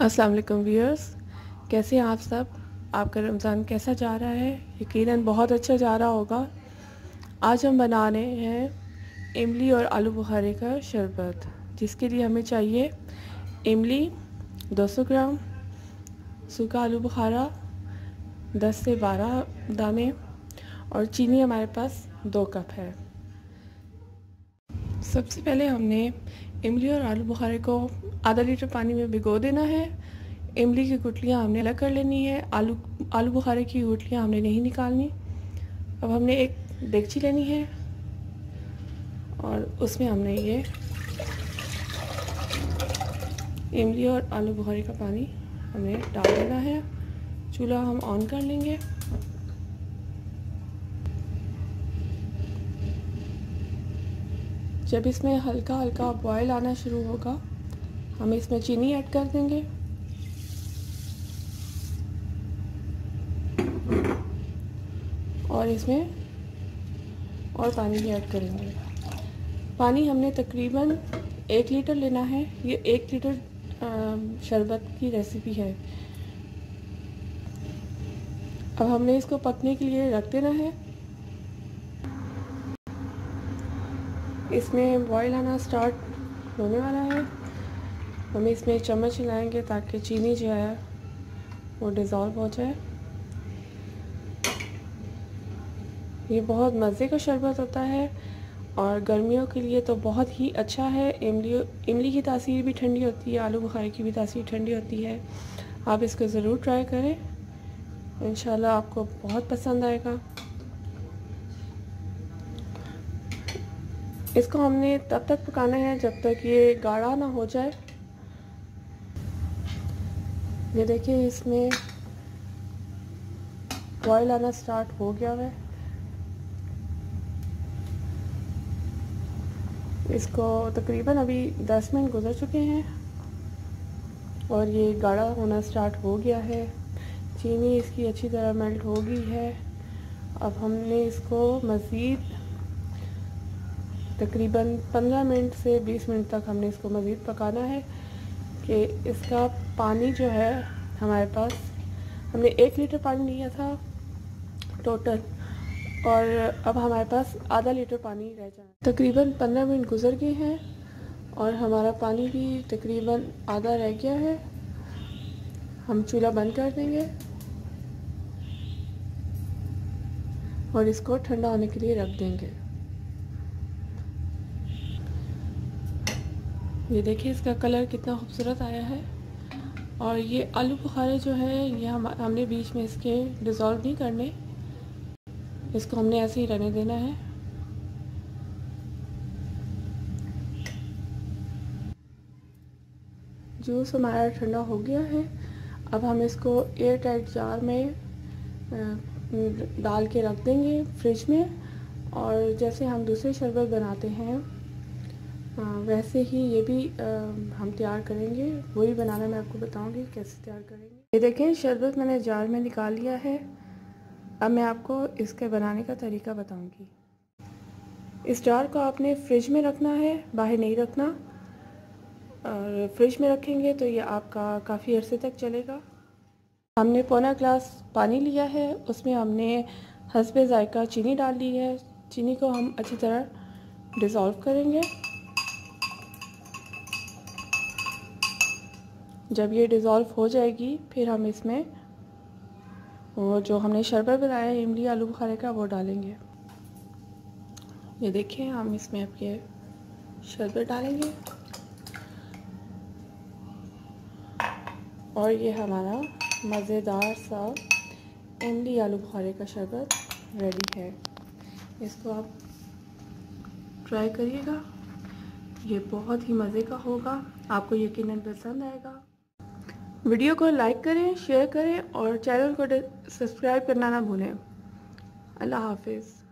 अस्सलाम वालेकुम व्यूअर्स, कैसे हैं आप सब। आपका रमज़ान कैसा जा रहा है? यकीनन बहुत अच्छा जा रहा होगा। आज हम बना रहे हैं इमली और आलू बुखारे का शरबत, जिसके लिए हमें चाहिए इमली 200 ग्राम, सूखा आलू बुखारा 10 से 12 दाने और चीनी हमारे पास 2 कप है। सबसे पहले हमने इमली और आलू बुखारे को आधा लीटर पानी में भिगो देना है। इमली की गुठलियाँ हमने अलग कर लेनी है, आलू बुखारे की गुठलियाँ हमने नहीं निकालनी। अब हमने एक देगची लेनी है और उसमें हमने ये इमली और आलू बुखारे का पानी हमें डाल देना है। चूल्हा हम ऑन कर लेंगे। जब इसमें हल्का हल्का बॉयल आना शुरू होगा, हम इसमें चीनी ऐड कर देंगे और इसमें और पानी भी ऐड करेंगे। पानी हमने तकरीबन 1 लीटर लेना है। ये 1 लीटर शरबत की रेसिपी है। अब हमने इसको पकने के लिए रख देना है। इसमें बॉयल आना स्टार्ट होने वाला है। हम इसमें चम्मच हिलाएंगे ताकि चीनी जो है वो डिज़ोल्व हो जाए। ये बहुत मज़े का शरबत होता है और गर्मियों के लिए तो बहुत ही अच्छा है। इमली की तासीर भी ठंडी होती है, आलू बुखारे की भी तासीर ठंडी होती है। आप इसको ज़रूर ट्राई करें, इंशाल्लाह आपको बहुत पसंद आएगा। इसको हमने तब तक पकाना है जब तक ये गाढ़ा ना हो जाए। ये देखिए, इसमें बॉयल आना स्टार्ट हो गया है। इसको तकरीबन अभी 10 मिनट गुजर चुके हैं और ये गाढ़ा होना स्टार्ट हो गया है। चीनी इसकी अच्छी तरह मेल्ट हो गई है। अब हमने इसको मज़ीद तकरीबन 15 मिनट से 20 मिनट तक हमने इसको मज़ीद पकाना है कि इसका पानी जो है हमारे पास, हमने 1 लीटर पानी लिया था टोटल और अब हमारे पास आधा लीटर पानी रह जाए। तकरीबन 15 मिनट गुजर गए हैं और हमारा पानी भी तकरीबन आधा रह गया है। हम चूल्हा बंद कर देंगे और इसको ठंडा होने के लिए रख देंगे। ये देखिए, इसका कलर कितना खूबसूरत आया है। और ये आलू बुखारे जो है ये हमने बीच में इसके डिज़ोल्व नहीं करने, इसको हमने ऐसे ही रहने देना है। जूस हमारा ठंडा हो गया है। अब हम इसको एयर टाइट जार में डाल के रख देंगे फ्रिज में। और जैसे हम दूसरे शरबत बनाते हैं वैसे ही ये भी हम तैयार करेंगे। वही बनाना मैं आपको बताऊंगी कैसे तैयार करेंगे। ये देखें, शरबत मैंने जार में निकाल लिया है। अब मैं आपको इसके बनाने का तरीका बताऊंगी। इस जार को आपने फ्रिज में रखना है, बाहर नहीं रखना। और फ्रिज में रखेंगे तो ये आपका काफ़ी अरसे तक चलेगा। हमने पौना ग्लास पानी लिया है, उसमें हमने हस्बे ज़ायका चीनी डाल ली है। चीनी को हम अच्छी तरह डिज़ोल्व करेंगे। जब ये डिज़ोल्व हो जाएगी फिर हम इसमें वो जो हमने शरबत बनाया है इमली आलू बुखारे का वो डालेंगे। ये देखिए, हम इसमें अब ये शरबत डालेंगे और ये हमारा मज़ेदार सा इमली आलू बुखारे का शरबत रेडी है। इसको आप ट्राई करिएगा, ये बहुत ही मज़े का होगा, आपको यकीनन पसंद आएगा। वीडियो को लाइक करें, शेयर करें और चैनल को सब्सक्राइब करना ना भूलें। अल्लाह हाफिज़।